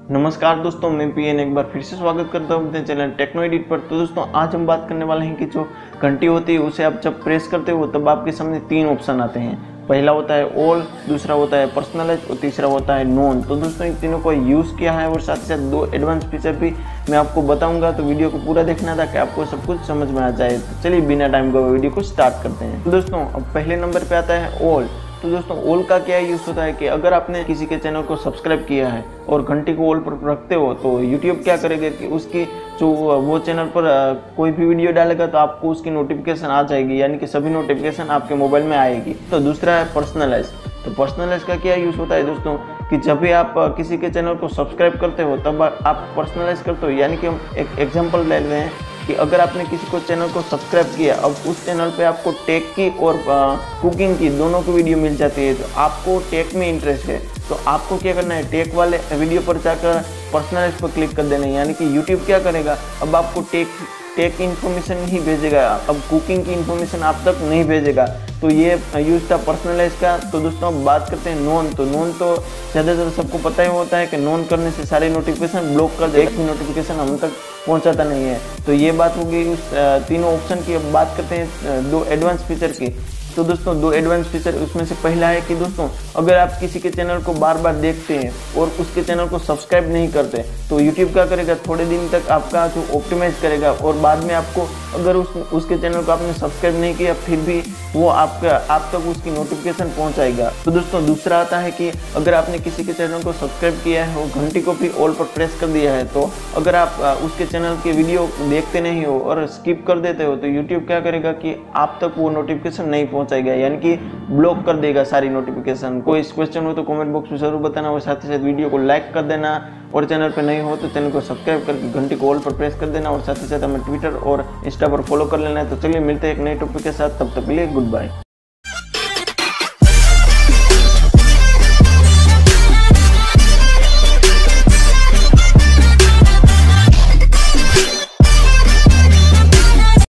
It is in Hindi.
नमस्कार दोस्तों, मैं पीएन एक बार फिर से स्वागत करता हूं अपने चैनल टेक्नो एडिट पर। तो दोस्तों आज हम बात करने वाले हैं कि जो घंटी होती है उसे आप जब प्रेस करते हो तब आपके सामने तीन ऑप्शन आते हैं। पहला होता है ऑल, दूसरा होता है पर्सनलाइज और तीसरा होता है नॉन। तो दोस्तों इन तीनों को यूज़ किया है और साथ ही साथ दो एडवांस फीचर भी मैं आपको बताऊंगा। तो वीडियो को पूरा देखना था कि आपको सब कुछ समझ में आ जाए। तो चलिए बिना टाइम गवाए वीडियो को स्टार्ट करते हैं। तो दोस्तों अब पहले नंबर पर आता है ऑल। तो दोस्तों ऑल का क्या यूज़ होता है कि अगर आपने किसी के चैनल को सब्सक्राइब किया है और घंटी को ऑल पर रखते हो तो YouTube क्या करेगा कि उसकी जो वो चैनल पर कोई भी वीडियो डालेगा तो आपको उसकी नोटिफिकेशन आ जाएगी, यानी कि सभी नोटिफिकेशन आपके मोबाइल में आएगी। तो दूसरा है पर्सनलाइज। तो पर्सनलाइज का क्या यूज़ होता है दोस्तों कि जब भी आप किसी के चैनल को सब्सक्राइब करते हो तब आप पर्सनलाइज करते हो, यानी कि हम एक एग्जाम्पल ले रहे हैं कि अगर आपने किसी को चैनल को सब्सक्राइब किया, अब उस चैनल पे आपको टेक की और कुकिंग की दोनों की वीडियो मिल जाती है। तो आपको टेक में इंटरेस्ट है तो आपको क्या करना है, टेक वाले वीडियो पर जाकर पर्सनलाइज पर क्लिक कर देना है, यानी कि यूट्यूब क्या करेगा, अब आपको टेक इन्फॉर्मेशन ही भेजेगा, अब कुकिंग की इन्फॉर्मेशन आप तक नहीं भेजेगा। तो ये यूज़ था पर्सनलाइज का। तो दोस्तों अब बात करते हैं नॉन। तो नॉन तो ज़्यादातर सबको पता ही होता है कि नॉन करने से सारे नोटिफिकेशन ब्लॉक कर दे, एक भी नोटिफिकेशन हम तक पहुंचाता नहीं है। तो ये बात होगी उस तीनों ऑप्शन की। अब बात करते हैं दो एडवांस फीचर की। तो दोस्तों दो एडवांस फीचर, उसमें से पहला है कि दोस्तों अगर आप किसी के चैनल को बार बार देखते हैं और उसके चैनल को सब्सक्राइब नहीं करते तो यूट्यूब क्या करेगा, थोड़े दिन तक आपका जो ऑप्टिमाइज करेगा और बाद में आपको अगर उसके चैनल को आपने सब्सक्राइब नहीं किया फिर भी वो आप तक उसकी नोटिफिकेशन पहुंचाएगा। तो दोस्तों दूसरा आता है कि अगर आपने किसी के चैनल को सब्सक्राइब किया है और घंटी को भी ऑल पर प्रेस कर दिया है तो अगर आप उसके चैनल की वीडियो देखते नहीं हो और स्किप कर देते हो तो यूट्यूब क्या करेगा कि आप तक वो नोटिफिकेशन नहीं पहुंचाएगा, यानी कि ब्लॉक कर देगा सारी नोटिफिकेशन। कोई क्वेश्चन हो तो कमेंट बॉक्स में जरूर बताना और साथ ही साथ वीडियो को लाइक कर देना और चैनल पर नहीं हो तो चैनल को सब्सक्राइब करके घंटी को ऑल पर प्रेस कर देना और साथ ही साथ हमें ट्विटर और इंस्टा पर फॉलो कर लेना है। तो चलिए मिलते हैं एक नए टॉपिक के साथ, तब तक के लिए गुड बाय।